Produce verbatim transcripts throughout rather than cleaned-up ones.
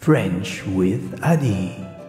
French with Adi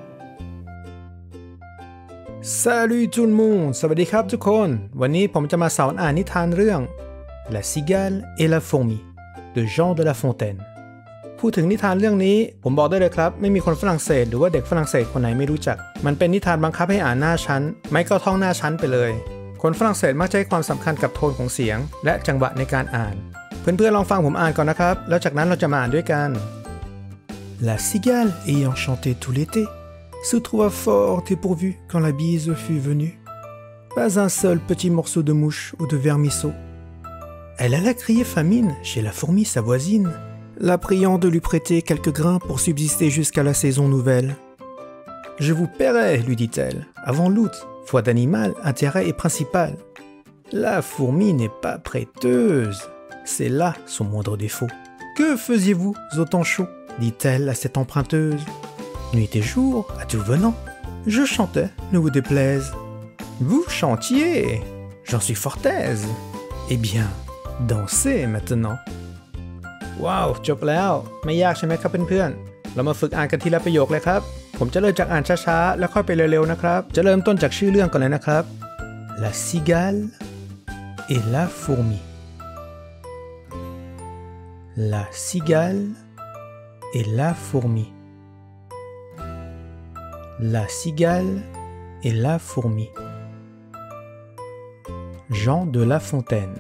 Salut tout le monde สวัสดีครับทุกคนวันนี้ผมจะมาสอนอ่านนิทานเรื่อง La cigale et la fourmi de Jean de La Fontaine พูดถึงนิทานเรื่องนี้ผมบอกได้เลยครับไม่มีคนฝรั่งเศสหรือว่าเด็กฝรั่งเศสคนไหนไม่รู้จักมันเป็นนิทานบังคับให้อ่านหน้าชั้นไม่ก็ท่องหน้าชั้นไปเลยคนฝรั่งเศสมักจะให้ความสำคัญกับโทนของเสียงและจังหวะในการอ่านเพื่อนๆลองฟังผมอ่านก่อนนะครับแล้วจากนั้นเราจะมาอ่านด้วยกัน La cigale ayant chanté tout l'été se trouva fort dépourvue quand la bise fut venue. Pas un seul petit morceau de mouche ou de vermisseau. Elle alla crier famine chez la fourmi sa voisine, la priant de lui prêter quelques grains pour subsister jusqu'à la saison nouvelle. « Je vous paierai, lui dit-elle, avant l'août, foi d'animal, intérêt et principal. La fourmi n'est pas prêteuse, c'est là son moindre défaut. Que faisiez-vous au temps chaud ?» dit-elle à cette emprunteuse. Nuit et jour, à tout venant, je chantais, ne vous déplaise. Vous chantiez, j'en suis fort aise. Eh bien, dansez maintenant. ว้าวจบแล้วไม่ยากใช่ไหมครับเพื่อนๆเรามาฝึกอ่านกันทีละประโยคเลยครับผมจะเริ่มจากอ่านช้าๆแล้วค่อยไปเร็วๆนะครับจะเริ่มต้นจากชื่อเรื่องก่อนเลยนะครับ La cigale et la fourmi. La cigale et la fourmi.La cigale et la fourmi. Jean de La Fontaine.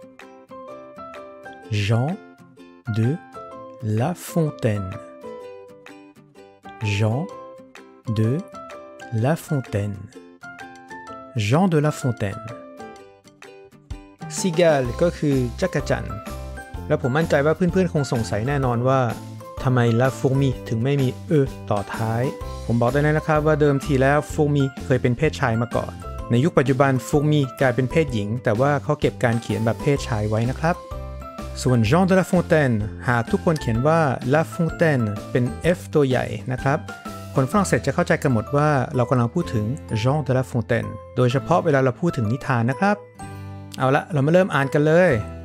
Jean de La Fontaine. Jean de La Fontaine. Jean de La Fontaine. Cigale ก็คือจักรจั่นและผมมั่นใจว่าเพื่อนๆคงสงสัยแน่นอนว่าทำไม La Fourmi ถึงไม่มีเอต่อท้ายผมบอกได้เลยนะครับว่าเดิมทีแล้ว Fourmi เคยเป็นเพศชายมาก่อนในยุคปัจจุบัน Fourmi กลายเป็นเพศหญิงแต่ว่าเขาเก็บการเขียนแบบเพศชายไว้นะครับส่วน Jean de La Fontaine หากทุกคนเขียนว่า La Fontaine เป็น F ตัวใหญ่นะครับคนฝรั่งเศสจะเข้าใจกันหมดว่าเรากำลังพูดถึง Jean de La Fontaine โดยเฉพาะเวลาเราพูดถึงนิทานนะครับเอาละเรามาเริ่มอ่านกันเลย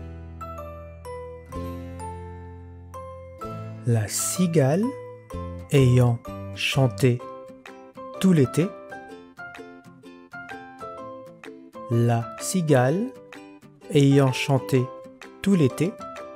La cigale ayant chanté tout l'été. La cigale ayant chanté tout l'été.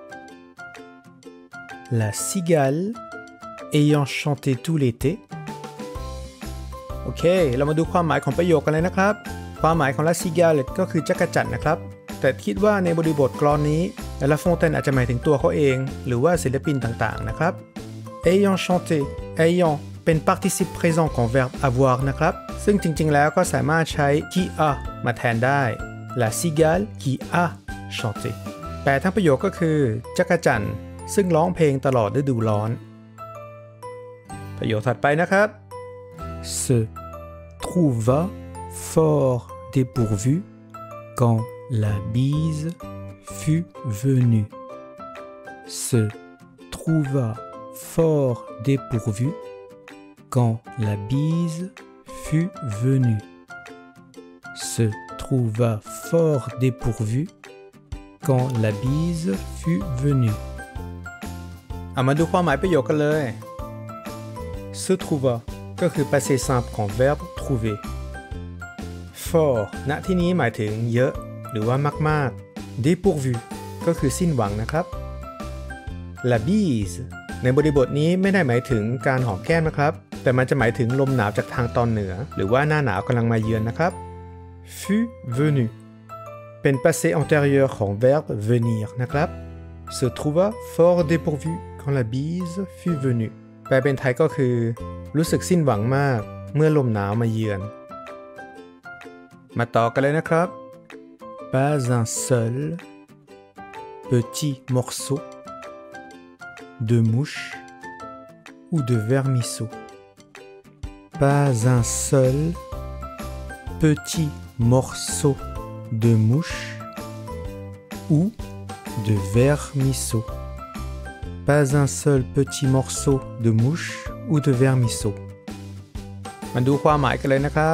La cigale ayant chanté tout l'été. โอเคเรามาดูความหมายของประโยคกันเลยนะครับความหมายของ La cigale ก็คือจักรจั่นนะครับแต่คิดว่าในบริบทกลอนนี้ La Fontaine อาจจะหมายถึงตัวเขาเองหรือว่าศิลปินต่างๆนะครับ ayant chanté ayant เป็น participe présent ของ verbe avoir นะครับซึ่งจริงๆแล้วก็สามารถใช้ qui a มาแทนได้ La cigale qui a chanté แปลทั้งประโยคก็คือจักรจั่นซึ่งร้องเพลงตลอดฤดูร้อนประโยคถัดไปนะครับ se trouva fort dépourvu quand la bise fut venue. Se trouva fort dépourvu quand la bise fut venue. Se trouva fort dépourvu quand la bise fut venue. เอามาดูความหมายประโยคกันเลย Se trouva ก็คือ passé simple ของ verbe trouver. fort ณที่นี้หมายถึงเยอะหรือว่ามากๆ dépourvu ก็คือสิ้นหวังนะครับ La bise ในบริบทนี้ไม่ได้หมายถึงการหอมแก้มนะครับแต่มันจะหมายถึงลมหนาวจากทางตอนเหนือหรือว่าหน้าหนาวกำลังมาเยือนนะครับ fut venu เป็น passé antérieur ของ verbe venir นะครับ se trouva fort dépourvu quand la bise fut venue แปลเป็นไทยก็คือรู้สึกสิ้นหวังมากเมื่อลมหนาวมาเยือนมาต่อกันเลยนะครับ Pas un seul petit morceau de mouche ou de vermisseau. Pas un seul petit morceau de mouche ou de vermisseau. Pas un seul petit morceau de mouche ou de vermisseau. มาดูความหมายกันเลยนะครับ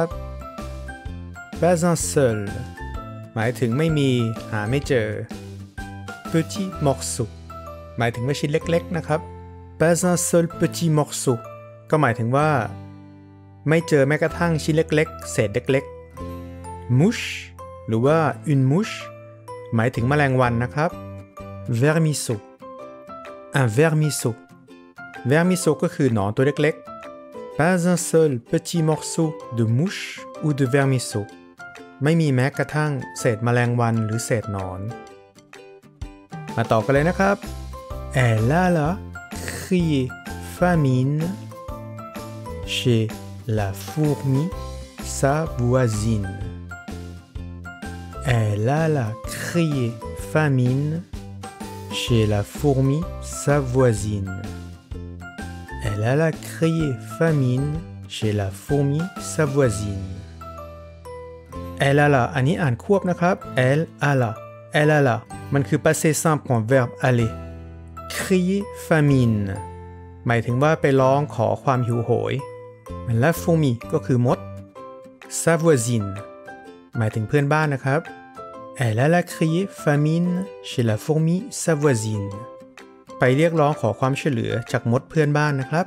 Pas un seul หมายถึงไม่มีหาไม่เจอ petit morceau หมายถึงว่าชิ้นเล็กๆนะครับ pas un seul petit morceau ก็หมายถึงว่าไม่เจอแม้กระทั่งชิ้นเล็กๆเศษเล็กๆ mouche หรือว่า une mouche หมายถึงแมลงวันนะครับ vermisseau un vermisseau vermisseau ก็คือหนอนตัวเล็กๆ pas un seul petit morceau de mouche ou de vermisseau ไม่มีแม้กระทั่งเศษแมลงวันหรือเศษหนอนมาต่อกันเลยนะครับ elle alla crier famine chez la fourmi sa voisine elle alla crier famine chez la fourmi sa voisine elle alla crier famine chez la fourmi sa voisine elle alla อันนี้อ่านควบนะครับ elle alla elle alla มันคือ passé simple ของ verbe aller crier famine หมายถึงว่าไปร้องขอความหิวโหย la fourmi ก็คือมด sa voisine หมายถึงเพื่อนบ้านนะครับ elle alla crier famine chez la fourmi sa voisine ไปเรียกร้องขอความช่วยเหลือจากมดเพื่อนบ้านนะครับ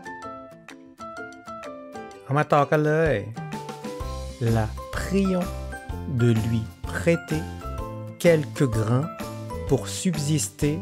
เอามาต่อกันเลย la priant de lui prêter quelques grains pour subsister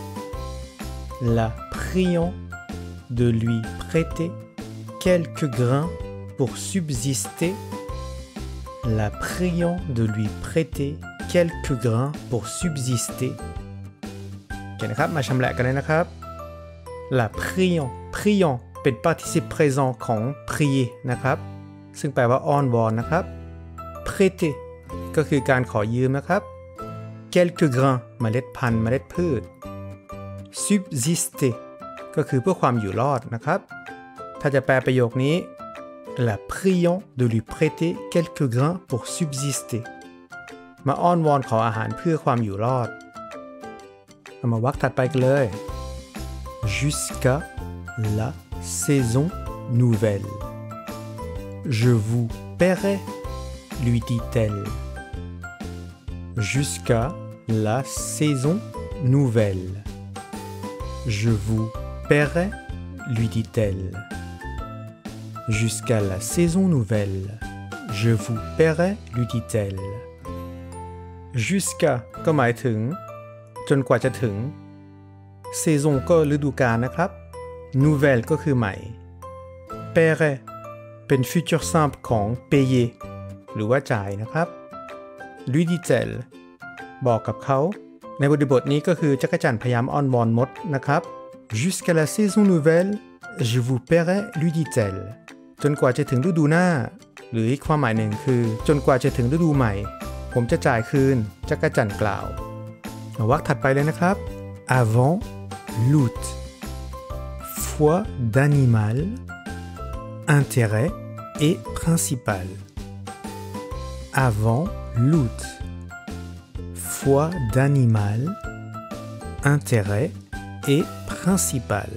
la priant de lui prêter quelques grains pour subsister la priant de lui prêter quelques grains pour subsister โอเคนะครับมาชำแหละกันเลยนะครับ la priant priant เป็น participe présent ของ prier นะครับซึ่งแปลว่าอ้อนวอนนะครับ prêter ก็คือการขอยืมนะครับ quelques grains เมล็ดพันธุ์เมล็ดพืช subsister ก็คือเพื่อความอยู่รอดนะครับถ้าจะแปลประโยคนี้ la priant de lui prêter quelques grains pour subsister มาอ้อนวอนขออาหารเพื่อความอยู่รอดเอามาวรรคถัดไปกันเลย jusqu'à la saison nouvelle je vous paierai lui dit-elle jusqu'à la saison nouvelle je vous paierai lui dit-elle jusqu'à la saison nouvelle je vous paierai lui dit-elle jusqu'à ก็หมายถึงจนกว่าจะถึง saison ก็ฤดูกาลนะครับ nouvelle ก็คือใหม่ paierai เป็น futur simple ของ payer หรือว่าจ่ายนะครับ lui dit-elle บอกกับเขาในบริบทนี้ก็คือจักรจั่นพยายามอ้อนวอนมดนะครับ jusqu'à la saison nouvelle je vous paierai lui dit-elle จนกว่าจะถึงฤดูหน้าหรืออีกความหมายหนึ่งคือจนกว่าจะถึงฤดูใหม่ผมจะจ่ายคืนจักรจั่นกล่าววรรคถัดไปเลยนะครับ avant l'août foi d'animal intérêt et principal avant l'août foi d'animal intérêt et principal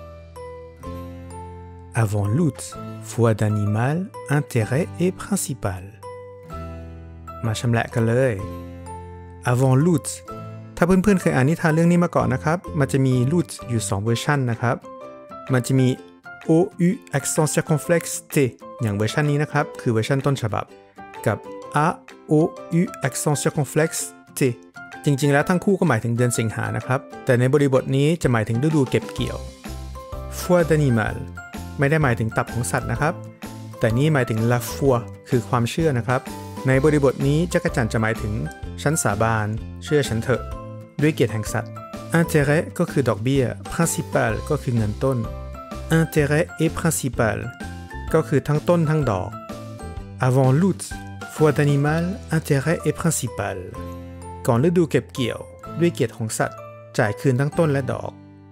avant l'août foi d'animal intérêt et principal มาชำแหละกันเลย avant l'août ถ้าเพื่อนๆเคยอ่านนิทานเรื่องนี้มาก่อนนะครับมันจะมี l'août อยู่สองเวอร์ชันนะครับมันจะมี ou accent circonflexe t อย่างเวอร์ชันนี้นะครับคือเวอร์ชันต้นฉบับกับ a ou accent circonflexe t จริงๆแล้วทั้งคู่ก็หมายถึงเดือนสิงหานะครับแต่ในบริบทนี้จะหมายถึงฤดูเก็บเกี่ยว foi d'animal ไม่ได้หมายถึงตับของสัตว์นะครับแต่นี่หมายถึง la foi คือความเชื่อนะครับในบริบทนี้จักรจั่นจะหมายถึงฉันสาบานเชื่อฉันเถอะด้วยเกียรติแห่งสัตว์ intérêt ก็คือดอกเบี้ย principal ก็คือเงินต้น intérêt et principal ก็คือทั้งต้นทั้งดอก avant l'août foi d'animal intérêt et principal ก่อนฤดูเก็บเกี่ยวด้วยเกียรติของสัตว์จ่ายคืนทั้งต้นและดอก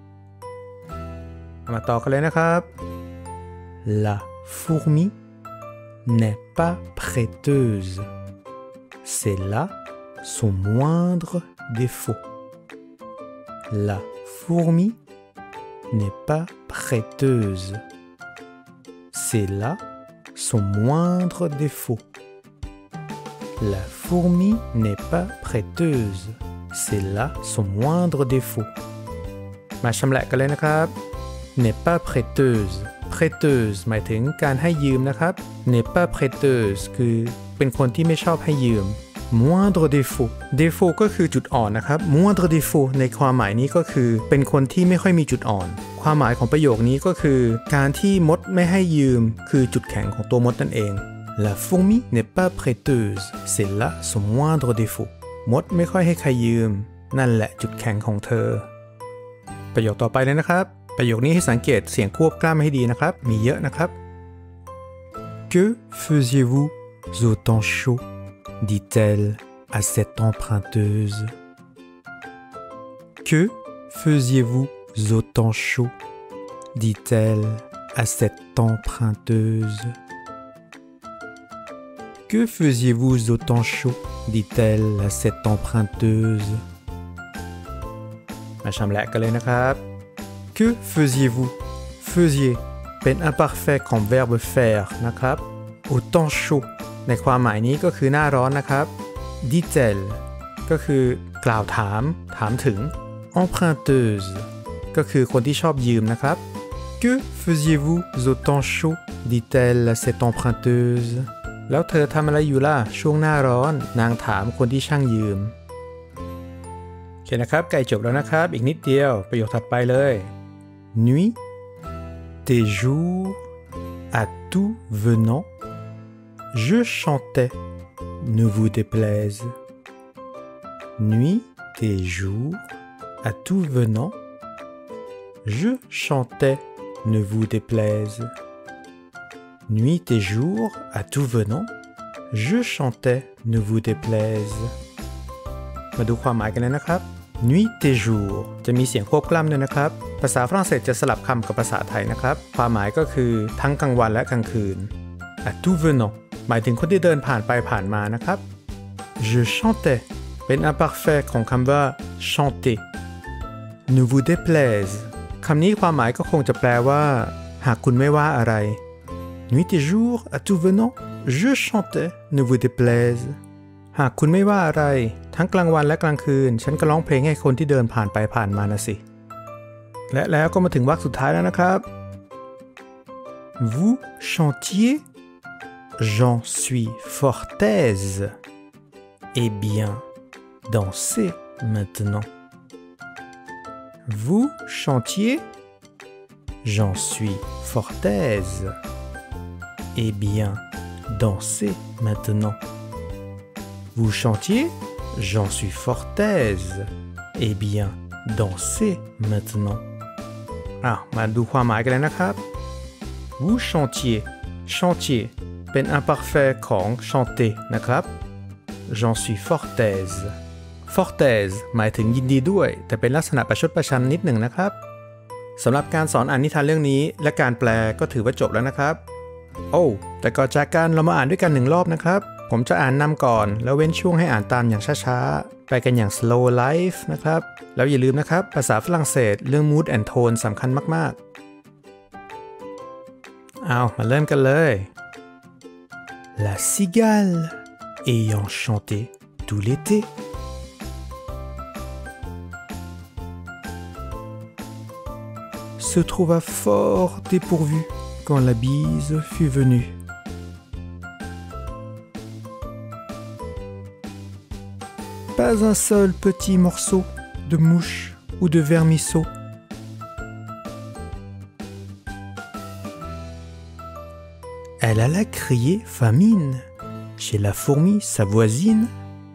มาต่อกันเลยนะครับ la fourmi n'est pas prêteuse c'est là son moindre défaut la fourmi n'est pas prêteuse c'est là son moindre défaut la fourmi n'est pas prêteuse c'est là son moindre défaut มาชำแหละกันเลยนะครับ n'est pas prêteuse prêteuse หมายถึงการให้ยืมนะครับ n'est pas prêteuse คือเป็นคนที่ไม่ชอบให้ยืม moindre défaut défaut ก็คือจุดอ่อนนะครับ moindre défaut ในความหมายนี้ก็คือเป็นคนที่ไม่ค่อยมีจุดอ่อนความหมายของประโยคนี้ก็คือการที่มดไม่ให้ยืมคือจุดแข็งของตัวมดนั่นเอง La fourmi n'est pas prêteuse c'est là son moindre défaut มดไม่ค่อยให้ใครยืมนั่นแหละจุดแข็งของเธอประโยคต่อไปเลยนะครับประโยคนี้ให้สังเกตเสียงควบกล้ำให้ดีนะครับมีเยอะนะครับ Que faisiez-vous au temps chaud dit-elle à cette emprunteuse Que faisiez-vous au temps chaud dit-elle à cette emprunteuse Que faisiez-vous au temps chaud dit-elle à cette emprunteuse มาชำแหละกันเลยนะครับ Que faisiez-vous faisiez เป็น imparfait ของ verbe faire นะครับ au temps chaud ในความหมายนี้ก็คือหน้าร้อนนะครับ dit-elle ก็คือกล่าวถามถามถึง emprunteuse ก็คือคนที่ชอบยืมนะครับ Que faisiez-vous au temps chaud dit-elle à cette emprunteuse แล้วเธอทำอะไรอยู่ล่ะช่วงหน้าร้อนนางถามคนที่ช่างยืมโอเคนะครับใกล้จบแล้วนะครับอีกนิดเดียวประโยคถัดไปเลย Nuit et jour à tout venant je chantais ne vous déplaise Nuit et jour à tout venant je chantais ne vous déplaise Nuit et jour à tout venant je chantais ne vous déplaise มาดูความหมายกันเลยนะครับ Nuit et jour จะมีเสียงควบกล้ำด้วยนะครับภาษาฝรั่งเศสจะสลับคำกับภาษาไทยนะครับความหมายก็คือทั้งกลางวันและกลางคืน à tout venant หมายถึงคนที่เดินผ่านไปผ่านมานะครับ je chantais เป็น imparfait ของคำว่า chanter ne vous déplaise คำนี้ความหมายก็คงจะแปลว่าหากคุณไม่ว่าอะไร Nuit et jour à tout venant je chantais ne vous déplaise หากคุณไม่ว่าอะไรทั้งกลางวันและกลางคืนฉันก็ร้องเพลงให้คนที่เดินผ่านไปผ่านมานะสิและแล้วก็มาถึงวรรคสุดท้ายแล้วนะครับ Vous chantiez J'en suis fort aise Eh bien dansez maintenant Vous chantiez J'en suis fort aise Eh bien dansez maintenant Vous chantiez J'en suis fort aise Eh bien dansez maintenant อ้าวมาดูความหมายกันเลยนะครับ Vous chantiez chantier เป็น imparfait ของ chanter นะครับ J'en suis fort aise fort aise หมายถึงยินดีด้วยแต่เป็นลักษณะประชดประชันนิดหนึ่งนะครับสำหรับการสอนอ่านนิทานเรื่องนี้และการแปลก็ถือว่าจบแล้วนะครับโอ้แต่ก่อนจากกันเรามาอ่านด้วยกันหนึ่งรอบนะครับผมจะอ่านนำก่อนแล้วเว้นช่วงให้อ่านตามอย่างช้าๆไปกันอย่าง slow life นะครับแล้วอย่าลืมนะครับภาษาฝรั่งเศสเรื่อง mood and tone สำคัญมากๆเอามาเริ่มกันเลย La cigale ayant chanté tout l'été se trouva fort dépourvue quand la bise fut venue. Pas un seul petit morceau de mouche ou de vermisseau. Elle alla crier famine chez la fourmi sa voisine.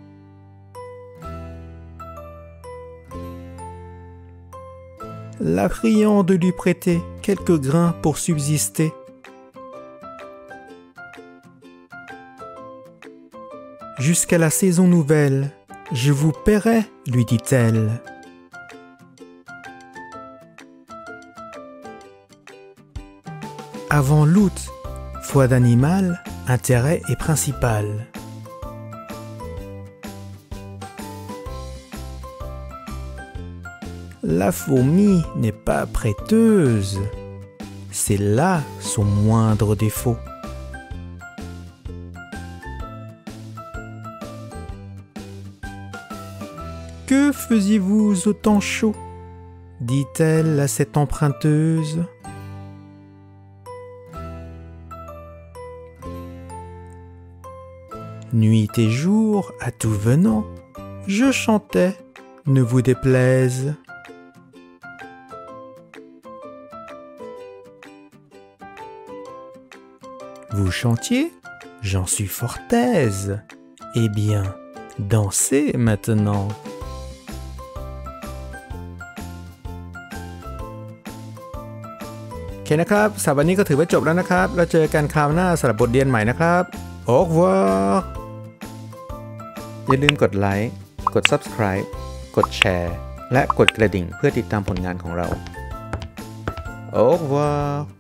La priant de lui prêter quelques grains pour subsister. Jusqu'à la saison nouvelle, je vous paierai, lui dit-elle. Avant l'août, foi d'animal, intérêt est principal. La fourmi n'est pas prêteuse. C'est là son moindre défaut. Que faisiez-vous au temps chaud dit-elle à cette emprunteuse. Nuit et jour, à tout venant, je chantais, ne vous déplaise. Vous chantiez? J'en suis fort aise. Eh bien, dansez maintenant. โอเคนะครับสำหรับวันนี้ก็ถือว่าจบแล้วนะครับแล้วเจอกันคราวหน้าสำหรับบทเรียนใหม่นะครับโอเคว้าอย่าลืมกดไลค์กด Subscribe กดแชร์และกดกระดิ่งเพื่อติดตามผลงานของเราโอเคว้า